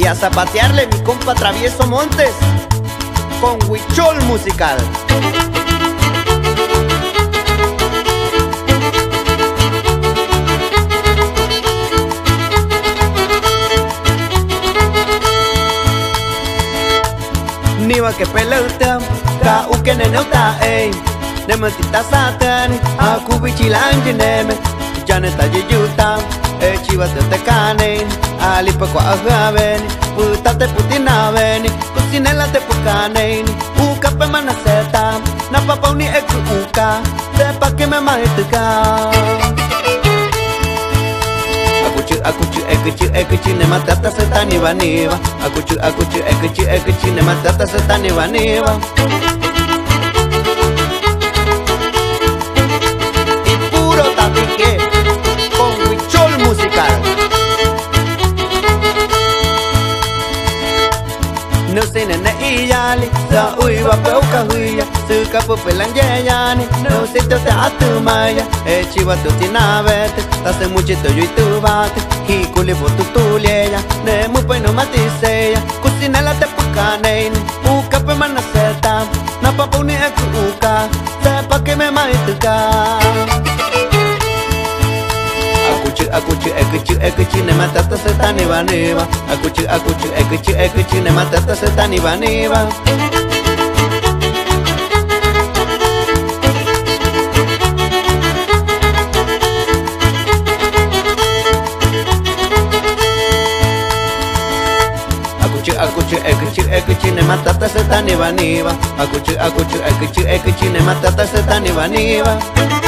Y a zapatearle mi compa Travieso Montes con Huichol Musical. Niwa ke peleutam ka uke neneuta ei nematita satani aku bichilang jeneme janeta jeyutam chiva te kane ali pa kwa agaveni putate putinaveni kusinela te pukane uka pe manaseta na papa uni eku uka sepa que me maituka akuchu ekuchi ne matata setani vaniva akuchu ekuchi ne matata setani vaniva. Y puro tapique con Huichol Musical. No se nene iyali sa uiwa peuka huya suka pupelanjeyani no se te atumaya chiva tu tinavete tase muchito yo y tu bate y kulipo tu tulieya ne mupe no matiseya kusinela te pukaneini uka pe manaseta na papa uni eku uka sepa que me maituka. Akuchu ekuchi ne matata setani vaniva akuchu ekuchi ne matata setani vaniva. Akuchu ekuchi ne matata setani vaniva akuchu ekuchi ne matata setani vaniva.